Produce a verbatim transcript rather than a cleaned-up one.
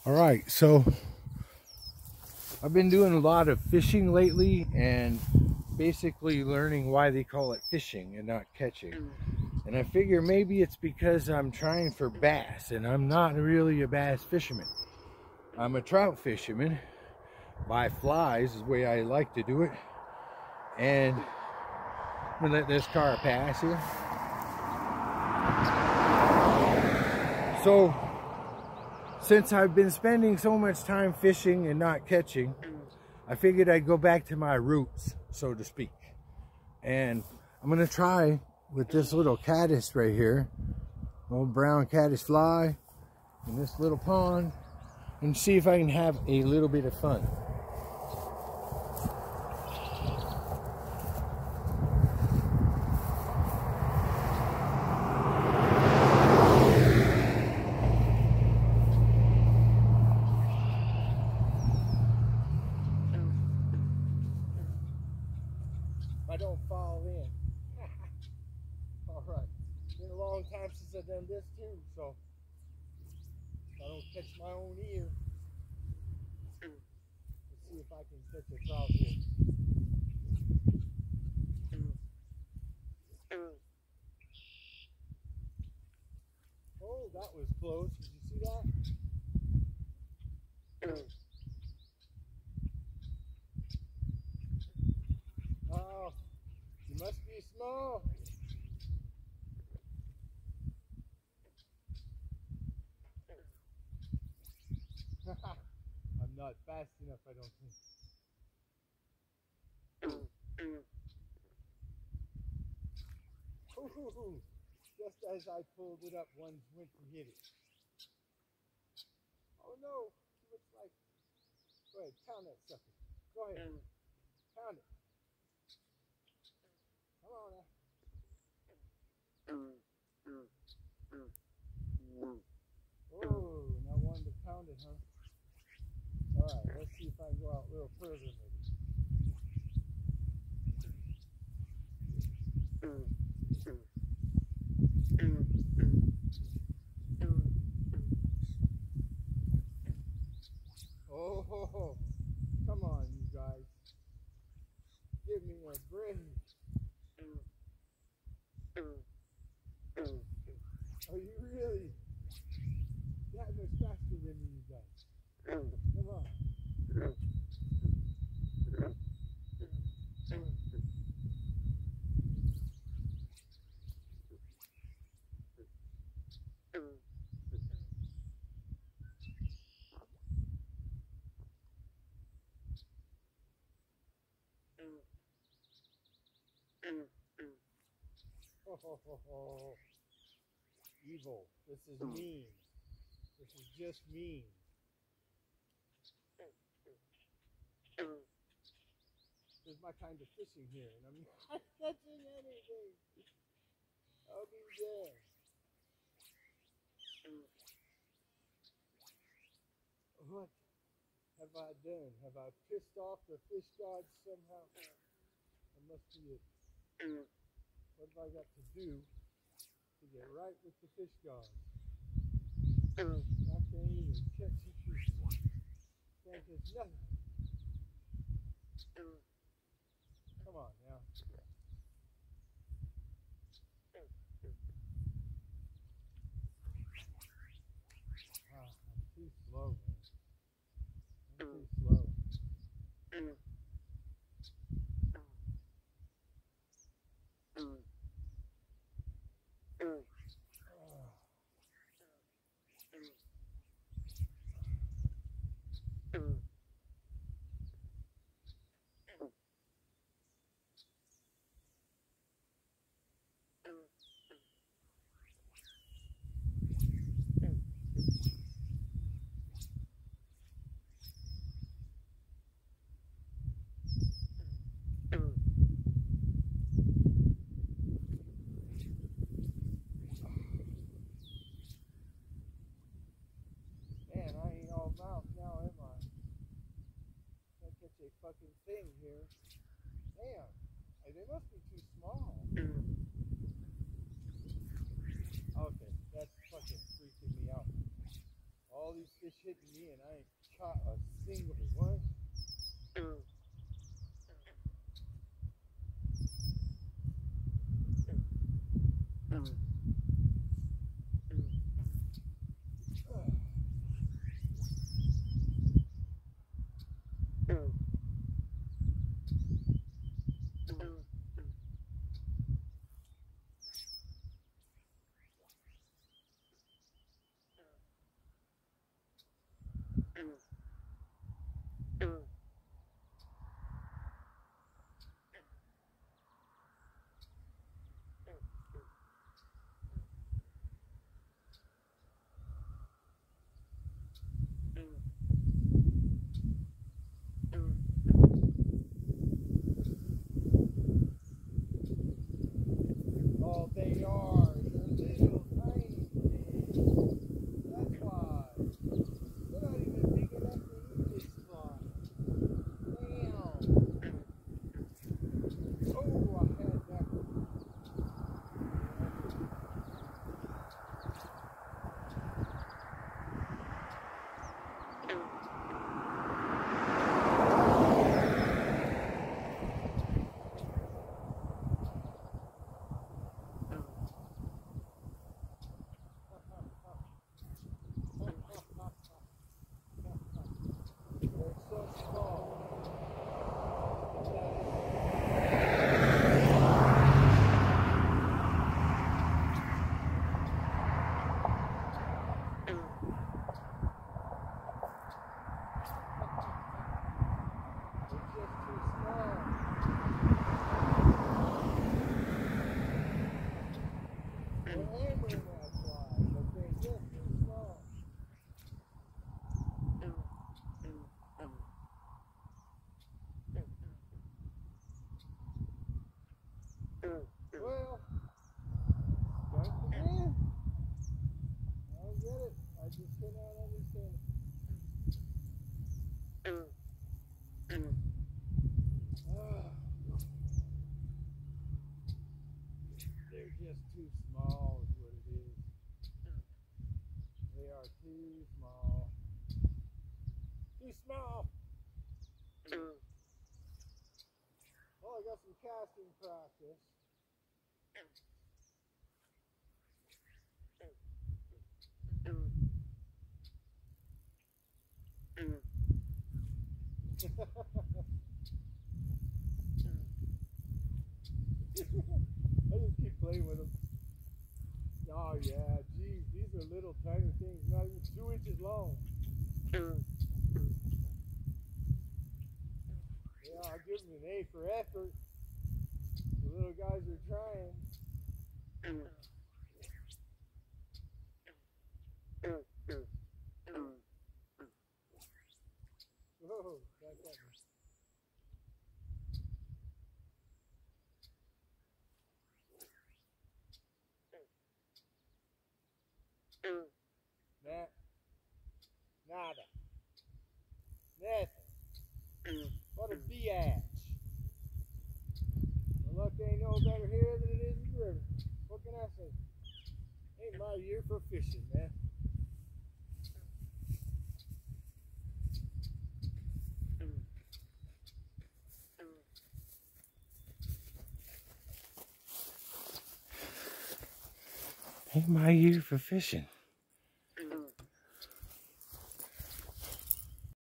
All right, so I've been doing a lot of fishing lately and basically learning why they call it fishing and not catching. And I figure maybe it's because I'm trying for bass and I'm not really a bass fisherman. I'm a trout fisherman by flies is the way I like to do it. And I'm gonna let this car pass here. So since I've been spending so much time fishing and not catching, I figured I'd go back to my roots, so to speak. And I'm gonna try with this little caddis right here, little brown caddis fly in this little pond, and see if I can have a little bit of fun. I don't fall in. All right. It's been a long time since I've done this too, so I don't catch my own ear. Let's see if I can catch a trout here. Oh, that was close. Did you see that? Oh, you must be small. I'm not fast enough, I don't think. Ooh, just as I pulled it up, one went to hit it. Oh no, looks like. Go ahead, pound that sucker. Go ahead, pound it. Come on now. Oh, now one to pound it, huh? Alright, let's see if I can go out a little further maybe. Oh, ho, ho. Come on, you guys. Give me a break. Are you really that much faster than me, you guys? Come on. Oh, ho, ho, ho. Evil. This is mean. This is just mean. This is my kind of fishing here, and I'm not catching anything. I'll be there. What have I done? Have I pissed off the fish gods somehow? That must be it. What have I got to do to get right with the fish gods? I can't even catch a fish. Can't catch nothing. Come on now. Ah, I'm too slow, man. I'm too slow. Man, I ain't all mouth now, am I? Can't catch a fucking thing here. Damn, hey, they must be too small. Okay, that's fucking freaking me out. all these fish hitting me and I ain't caught a single one. Oh, they are. They're little tiny things. That's why. They're not even big enough to eat this fly. Damn. Oh, I had that one. They're so small. Well, don't forget. I don't get it. I just cannot understand it. Ah. They're just too small is what it is. They are too small. Too small. Well, I got some casting practice. I just keep playing with them. Oh yeah, geez, these are little tiny things, not even two inches long. Yeah, I'll give them an A for effort. The little guys are trying. Whoa, that got me. Nah. Nada. Nothing. What a biatch. Well, luck ain't no better here than it is in the river. What can I say? Ain't my year for fishing, man. Ain't my year for fishing.